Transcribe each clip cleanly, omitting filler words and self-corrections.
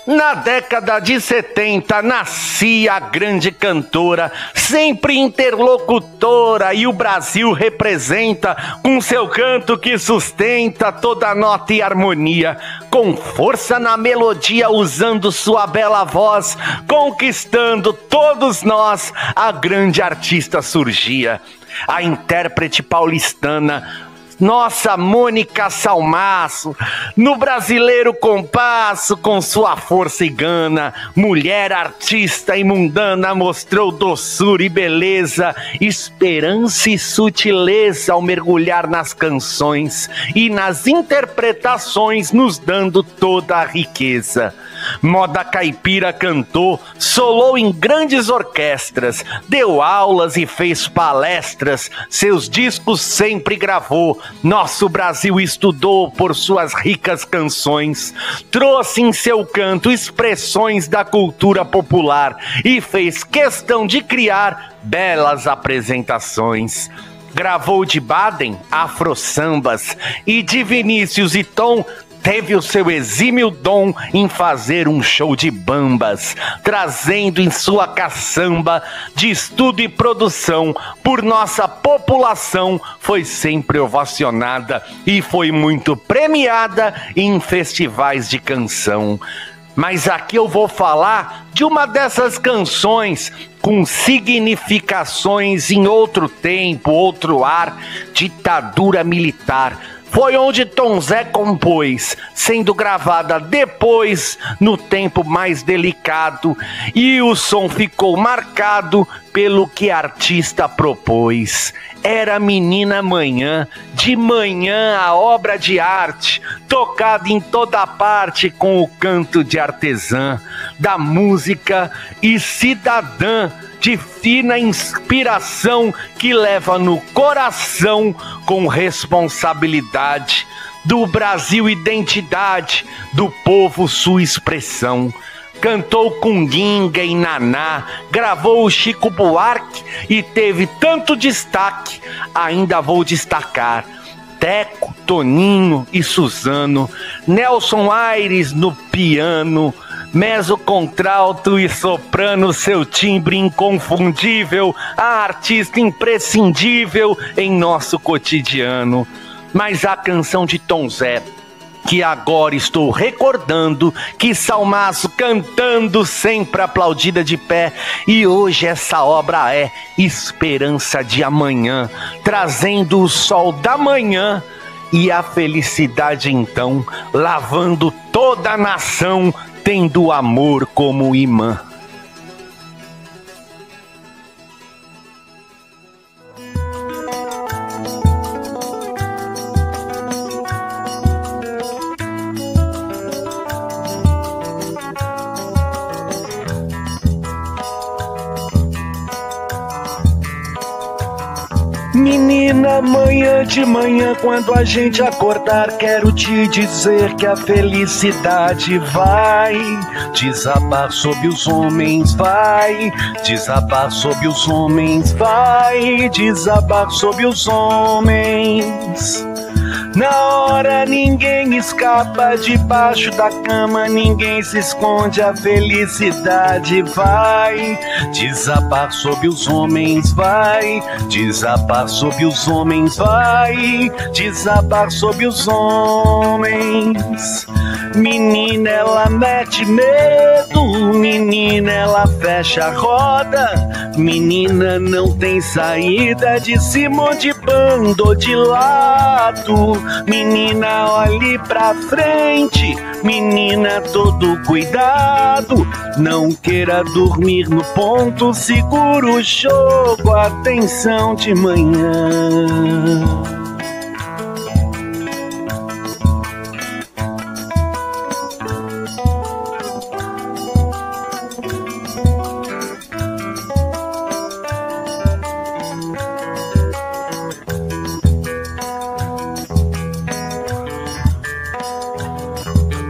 Na década de 70 nascia a grande cantora, sempre interlocutora, e o Brasil representa com seu canto que sustenta toda nota e harmonia, com força na melodia, usando sua bela voz, conquistando todos nós, a grande artista surgia. A intérprete paulistana, nossa Mônica Salmaço, no Brasileiro Compasso, com sua força e gana, mulher artista e mundana, mostrou doçura e beleza, esperança e sutileza ao mergulhar nas canções e nas interpretações, nos dando toda a riqueza. Moda caipira cantou, solou em grandes orquestras, deu aulas e fez palestras, seus discos sempre gravou, nosso Brasil estudou por suas ricas canções, trouxe em seu canto expressões da cultura popular e fez questão de criar belas apresentações. Gravou de Baden, afro-sambas, e de Vinícius e Tom teve o seu exímio dom em fazer um show de bambas, trazendo em sua caçamba de estudo e produção por nossa população, foi sempre ovacionada e foi muito premiada em festivais de canção. Mas aqui eu vou falar de uma dessas canções com significações em outro tempo, outro ar, ditadura militar. Foi onde Tom Zé compôs, sendo gravada depois, no tempo mais delicado, e o som ficou marcado pelo que a artista propôs. Era Menina Manhã, de manhã a obra de arte, tocada em toda parte com o canto de artesã, da música e cidadã, de fina inspiração que leva no coração com responsabilidade, do Brasil identidade, do povo sua expressão. Cantou com Ginga e Naná, gravou o Chico Buarque e teve tanto destaque, ainda vou destacar Teco, Toninho e Suzano, Nelson Aires no piano, mezzo, contralto e soprano, seu timbre inconfundível, a artista imprescindível em nosso cotidiano. Mas a canção de Tom Zé, que agora estou recordando, que Salmaço cantando, sempre aplaudida de pé, e hoje essa obra é Esperança de Amanhã, trazendo o sol da manhã e a felicidade então, lavando toda a nação, tendo o amor como imã. Menina, amanhã de manhã, quando a gente acordar, quero te dizer que a felicidade vai desabar sobre os homens, vai desabar sobre os homens, vai desabar sobre os homens. Na hora ninguém escapa, debaixo da cama ninguém se esconde, a felicidade vai desabar sobre os homens, vai desabar sobre os homens, vai desabar sobre os homens. Menina, ela mete medo, menina, ela fecha a roda, menina, não tem saída de cima de bando ou de lado. Menina, olhe pra frente, menina, todo cuidado, não queira dormir no ponto, segura o jogo, atenção de manhã.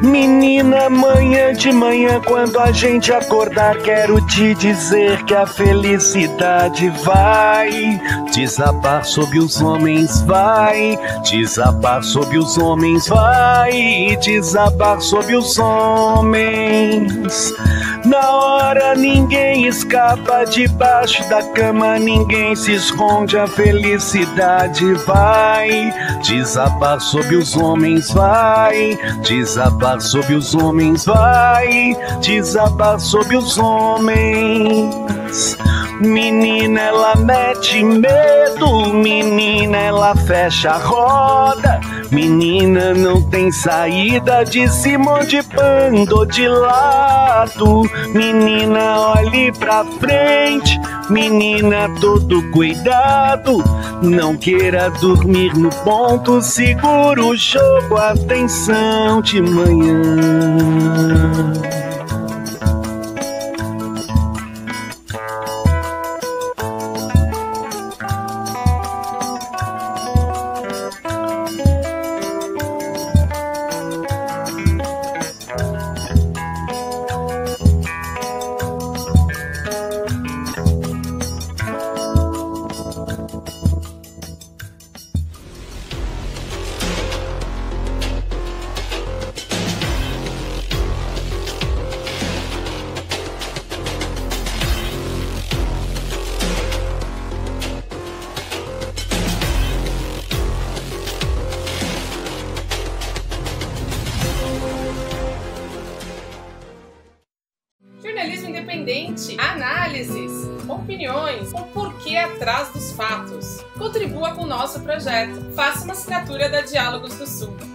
Menina, amanhã de manhã, quando a gente acordar, quero te dizer que a felicidade vai desabar sobre os homens, vai desabar sobre os homens, vai desabar sobre os homens. Na hora ninguém escapa, debaixo da cama ninguém se esconde, a felicidade vai desabar sobre os homens, vai desabar sobre os homens, vai desabar sobre os homens. Menina, ela mete medo, menina, ela fecha a roda, menina, não tem saída de cima de pando de lado. Menina, olhe pra frente, menina, todo cuidado, não queira dormir no ponto, segura o jogo, atenção de manhã. Jornalismo independente, análises, opiniões, o porquê atrás dos fatos. Contribua com o nosso projeto. Faça uma assinatura da Diálogos do Sul.